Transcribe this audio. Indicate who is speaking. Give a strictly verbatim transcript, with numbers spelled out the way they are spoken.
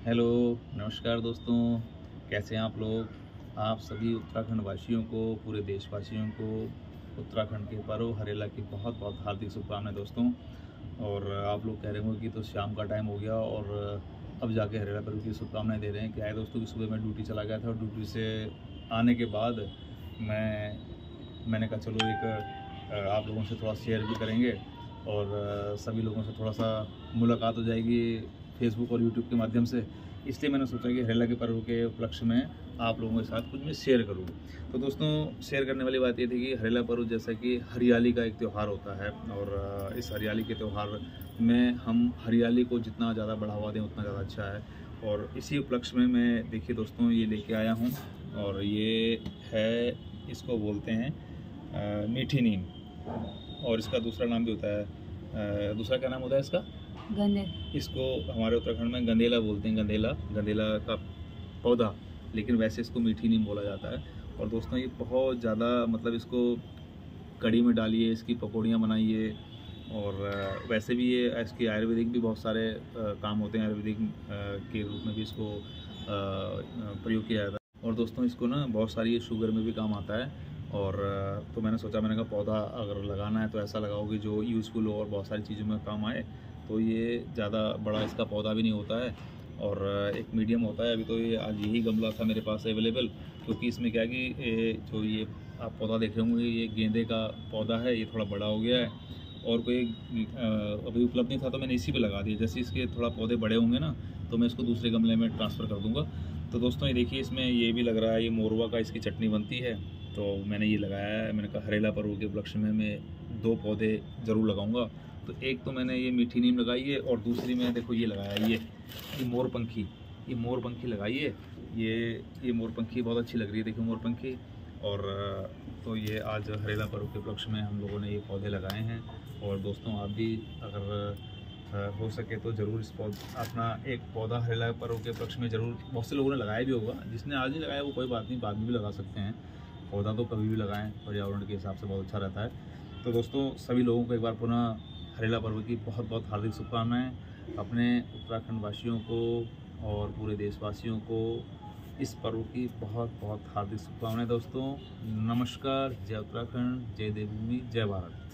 Speaker 1: Hello, नमस्कार दोस्तों, कैसे हैं आप लोग। आप सभी उत्तराखंड वासियों को, पूरे देशवासियों को उत्तराखंड के पर्व हरेला की बहुत बहुत हार्दिक शुभकामनाएं दोस्तों। और आप लोग कह रहे होंगे कि तो शाम का टाइम हो गया और अब जाके हरेला पर्व की शुभकामनाएं दे रहे हैं। क्या है दोस्तों कि सुबह मैं ड्यूटी चला गया था और ड्यूटी से आने के बाद मैं मैंने कहा चलो एक आप लोगों से थोड़ा शेयर भी करेंगे और सभी लोगों से थोड़ा सा मुलाकात हो जाएगी फेसबुक और यूट्यूब के माध्यम से। इसलिए मैंने सोचा कि हरेला के पर्व के उपलक्ष्य में आप लोगों के साथ कुछ मैं शेयर करूँ। तो दोस्तों, शेयर करने वाली बात ये थी कि हरेला पर्व जैसा कि हरियाली का एक त्यौहार होता है और इस हरियाली के त्यौहार में हम हरियाली को जितना ज़्यादा बढ़ावा दें उतना ज़्यादा अच्छा है। और इसी उपलक्ष्य में मैं देखिए दोस्तों ये लेके आया हूँ और ये है, इसको बोलते हैं आ, मीठी नीम, और इसका दूसरा नाम भी होता है, आ, दूसरा क्या नाम होता है इसका,
Speaker 2: गंदे।
Speaker 1: इसको हमारे उत्तराखंड में गंदेला बोलते हैं, गंदेला गंदेला का पौधा, लेकिन वैसे इसको मीठी नीम बोला जाता है। और दोस्तों ये बहुत ज़्यादा, मतलब इसको कढ़ी में डालिए, इसकी पकौड़ियाँ बनाइए, और वैसे भी ये इसके आयुर्वेदिक भी बहुत सारे काम होते हैं, आयुर्वेदिक के रूप में भी इसको प्रयोग किया जाता है। और दोस्तों इसको ना बहुत सारी शुगर में भी काम आता है। और तो मैंने सोचा, मैंने कहा पौधा अगर लगाना है तो ऐसा लगाओ कि जो यूज़फुल हो और बहुत सारी चीज़ों में काम आए। तो ये ज़्यादा बड़ा इसका पौधा भी नहीं होता है और एक मीडियम होता है। अभी तो ये आज यही गमला था मेरे पास अवेलेबल, क्योंकि इसमें क्या है कि जो ये आप पौधा देख रहे होंगे ये गेंदे का पौधा है, ये थोड़ा बड़ा हो गया है और कोई अभी उपलब्ध नहीं था तो मैंने इसी पे लगा दिया। जैसे इसके थोड़ा पौधे बड़े होंगे ना तो मैं इसको दूसरे गमले में ट्रांसफ़र कर दूँगा। तो दोस्तों ये देखिए, इसमें ये भी लग रहा है, ये मोरवा का इसकी चटनी बनती है, तो मैंने ये लगाया है। मैंने कहा हरेला पर्व के उपलक्ष्य में मैं दो पौधे ज़रूर लगाऊंगा। तो एक तो मैंने ये मीठी नीम लगाई है और दूसरी में देखो ये लगाया है, ये ये मोरपंखी, ये मोरपंखी लगाई है। ये ये मोरपंखी बहुत अच्छी लग रही है, देखो मोरपंखी। और तो ये आज हरेला पर्व के उपलक्ष्य में हम लोगों ने ये पौधे लगाए हैं। और दोस्तों आप भी अगर हो सके तो ज़रूर इस पौधा, अपना एक पौधा हरेला पर्व के उपलक्ष्य में ज़रूर, बहुत से लोगों ने लगाया भी होगा, जिसने आज नहीं लगाया वो कोई बात नहीं, बाद में भी लगा सकते हैं। पौधा तो कभी भी लगाएं, पर्यावरण के हिसाब से बहुत अच्छा रहता है। तो दोस्तों सभी लोगों को एक बार पुनः हरेला पर्व की बहुत बहुत हार्दिक शुभकामनाएं। अपने उत्तराखंड वासियों को और पूरे देशवासियों को इस पर्व की बहुत बहुत हार्दिक शुभकामनाएं दोस्तों। नमस्कार, जय उत्तराखंड, जय देवभूमि, जय भारत।